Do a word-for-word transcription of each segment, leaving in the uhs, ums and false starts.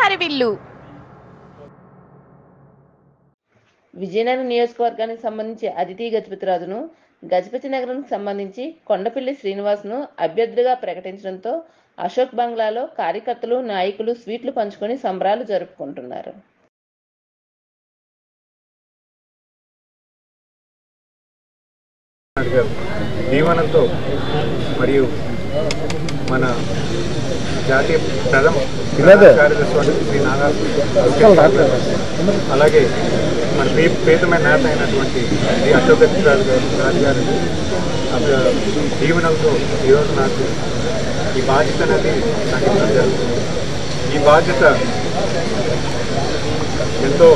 హరివిల్లు. విజయనగరం నియోజకవర్గానికి సంబంధించి అదితి గజపతిరాజును, గజపతి నగరానికి సంబంధించి కొండపల్లి శ్రీనివాస్ను అభ్యర్థిగా ప్రకటించడంతో అశోక్ బంగ్లాలో కార్యకర్తలు, నాయకులు స్వీట్లు పంచుకొని సంబరాలు జరుపుకుంటున్నారు. దీవెనతో మరియు మన జాతీయ ప్రథమ కార్యదర్శి శ్రీ నాగా అలాగే మన పే పేదమైన నేత అయినటువంటి శ్రీ అశోక్ గజపతిరాజు గారు రాజు గారి దీవెనలతో ఈరోజు నాకు ఈ బాధ్యత అనేది నాకు ఇవ్వడం జరుగుతుంది. ఈ బాధ్యత ఎంతో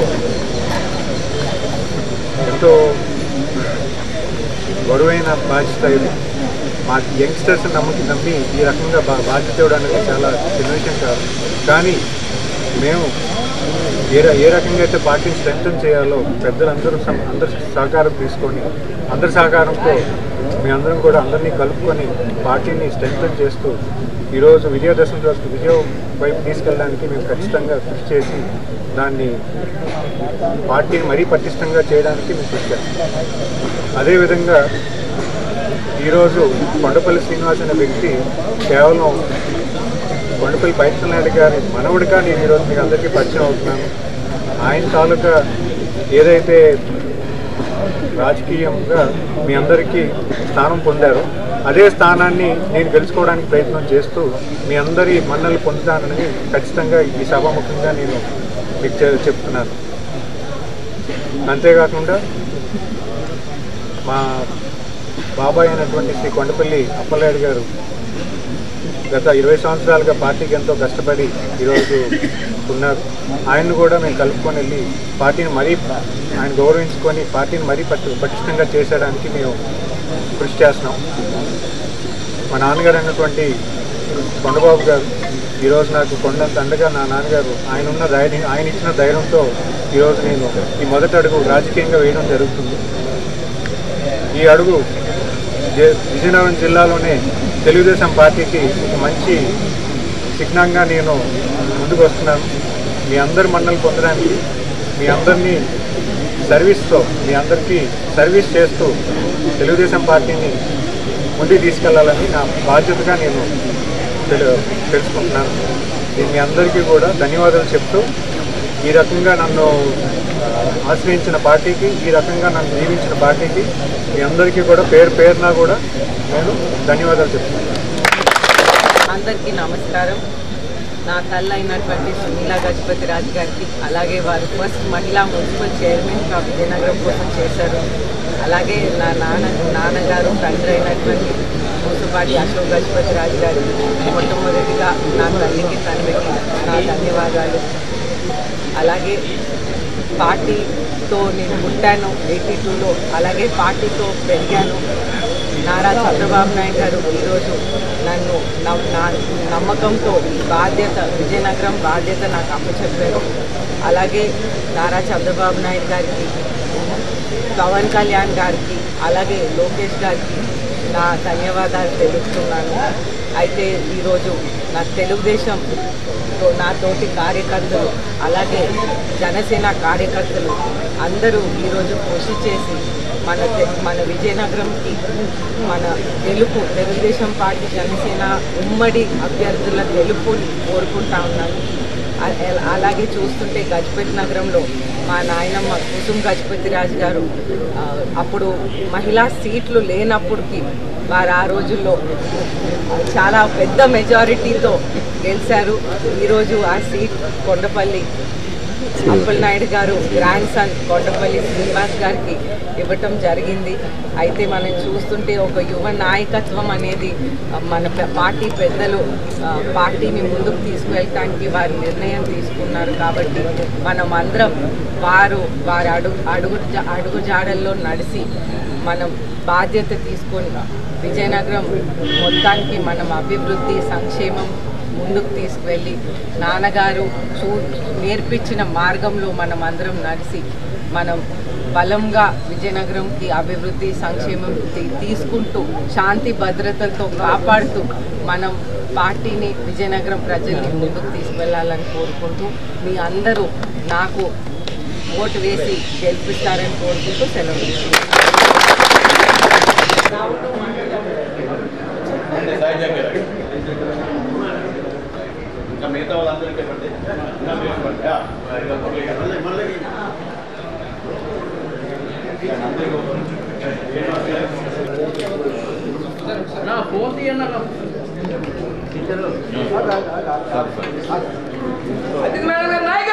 ఎంతో బరువైన బాధ్యత. ఇది మా యంగ్స్టర్స్ నమ్మకి నమ్మి ఈ రకంగా బా బాధ్యత ఇవ్వడానికి చాలా చిన్న విషయం కాదు. కానీ మేము ఏ ఏ రకంగా అయితే పార్టీని స్ట్రెంగ్తన్ చేయాలో పెద్దలందరూ అందరి సహకారం తీసుకొని అందరి సహకారంతో మీ అందరం కూడా అందరినీ కలుపుకొని పార్టీని స్ట్రెంగ్తన్ చేస్తూ ఈరోజు విజయదశమి రోజు విజయం వైపు తీసుకెళ్ళడానికి మేము ఖచ్చితంగా కృషి చేసి దాన్ని పార్టీని మరీ పటిష్టంగా చేయడానికి మేము కృషి చేస్తాం. అదేవిధంగా ఈరోజు కొండపల్లి శ్రీనివాస్ అనే వ్యక్తి కేవలం కొండపల్లి పైడితల్లి గారి మనవుడిగా నేను ఈరోజు మీకు అందరికీ పరిచయం అవుతున్నాను. ఆయన తాలూకా ఏదైతే రాజకీయంగా మీ అందరికీ స్థానం పొందారో అదే స్థానాన్ని నేను గెలుచుకోవడానికి ప్రయత్నం చేస్తూ మీ అందరి మన్నలు పొందుతానని ఖచ్చితంగా ఈ సభాముఖంగా నేను మీకు చెప్తున్నాను. అంతేకాకుండా మా బాబాయ్ అయినటువంటి శ్రీ కొండపల్లి అప్పలనాయుడు గారు గత ఇరవై సంవత్సరాలుగా పార్టీకి ఎంతో కష్టపడి ఈరోజు ఉన్నారు. ఆయన్ని కూడా మేము కలుపుకొని వెళ్ళి పార్టీని మరీ ఆయన గౌరవించుకొని పార్టీని మరీ పట్టి పటిష్టంగా చేసేయడానికి మేము కృషి చేస్తున్నాం. మా నాన్నగారు అయినటువంటి కొండబాబు గారు ఈరోజు నాకు కొండంత అండగా నా నాన్నగారు ఆయన ఉన్న ధైర్యం ఆయన ఇచ్చిన ధైర్యంతో ఈరోజు నేను ఈ మొదటి అడుగు రాజకీయంగా వేయడం జరుగుతుంది. ఈ అడుగు విజయనగరం జిల్లాలోనే తెలుగుదేశం పార్టీకి ఒక మంచి చిహ్నంగా నేను ముందుకు వస్తున్నాను. మీ అందరి మన్నలు పొందడానికి మీ అందరినీ సర్వీస్తో మీ అందరికీ సర్వీస్ చేస్తూ తెలుగుదేశం పార్టీని ముందుకు తీసుకెళ్లాలని నా బాధ్యతగా నేను తెలు తెలుసుకుంటున్నాను. నేను మీ అందరికీ కూడా ధన్యవాదాలు చెప్తూ ఈ రకంగా నన్ను ఆశ్రయించిన పార్టీకి ఈ రకంగా నన్ను దీవించిన పార్టీకి మీ అందరికీ కూడా పేరు పేరున కూడా నేను ధన్యవాదాలు చెప్తున్నాను. అందరికీ నమస్కారం. నా తల్లి అయినటువంటి సునీల గజపతిరాజు గారికి అలాగే వారు ఫస్ట్ మహిళా మున్సిపల్ చైర్మన్గా విజయనగరం కోసం చేశారు. అలాగే నా నాన్న నాన్నగారు తండ్రి అయినటువంటి మూసపాటి అశోక్ గజపతిరాజు గారు మొట్టమొదటిగా నా తల్లికి తండ్రికి నా ధన్యవాదాలు. అలాగే పార్టీతో నేను పుట్టాను ఎయిటీ టూలో అలాగే పార్టీతో పెరిగాను. నారా చంద్రబాబు నాయుడు గారు ఈరోజు నన్ను నా నమ్మకంతో బాధ్యత విజయనగరం బాధ్యత నాకు అప్పచెప్పారు. అలాగే నారా చంద్రబాబు నాయుడు గారికి, పవన్ కళ్యాణ్ గారికి, అలాగే లోకేష్ గారికి నా ధన్యవాదాలు తెలుపుతున్నాను. అయితే ఈరోజు నా తెలుగుదేశం నా తోటి కార్యకర్తలు అలాగే జనసేన కార్యకర్తలు అందరూ ఈరోజు కృషి చేసి మన మన విజయనగరంకి మన గెలుపు తెలుగుదేశం పార్టీ జనసేన ఉమ్మడి అభ్యర్థుల గెలుపుని కోరుకుంటా ఉన్నాను. అలాగే చూస్తుంటే గజపతి నగరంలో మా నాయనమ్మ కుసుమ్ గజపతిరాజు గారు అప్పుడు మహిళా సీట్లు లేనప్పటికీ వారు ఆ రోజుల్లో చాలా పెద్ద మెజారిటీతో గెలిచారు. ఈరోజు ఆ సీట్ కొండపల్లి అప్పలనాయుడు గారు గ్రాండ్ సన్ కొండపల్లి శ్రీనివాస్ గారికి ఇవ్వటం జరిగింది. అయితే మనం చూస్తుంటే ఒక యువ నాయకత్వం అనేది మన పార్టీ పెద్దలు పార్టీని ముందుకు తీసుకువెళ్ళటానికి వారి నిర్ణయం తీసుకున్నారు. కాబట్టి మనం అందరం వారు వారి అడుగు అడుగు అడుగు జాడల్లో నడిచి మనం బాధ్యత తీసుకొని విజయనగరం మొత్తానికి మనం అభివృద్ధి సంక్షేమం ముందుకు తీసుకువెళ్ళి నాన్నగారు చూ నేర్పించిన మార్గంలో మనం అందరం నడిచి మనం బలంగా విజయనగరంకి అభివృద్ధి సంక్షేమం తీసుకుంటూ శాంతి భద్రతలతో కాపాడుతూ మనం పార్టీని విజయనగరం ప్రజల్ని ముందుకు తీసుకెళ్లాలని కోరుకుంటూ మీ అందరూ నాకు ఓటు వేసి గెలిపిస్తారని కోరుకుంటూ సెలవు మిగతా వాళ్ళందరికీ ఫోన్ తీయన్నా టీచర్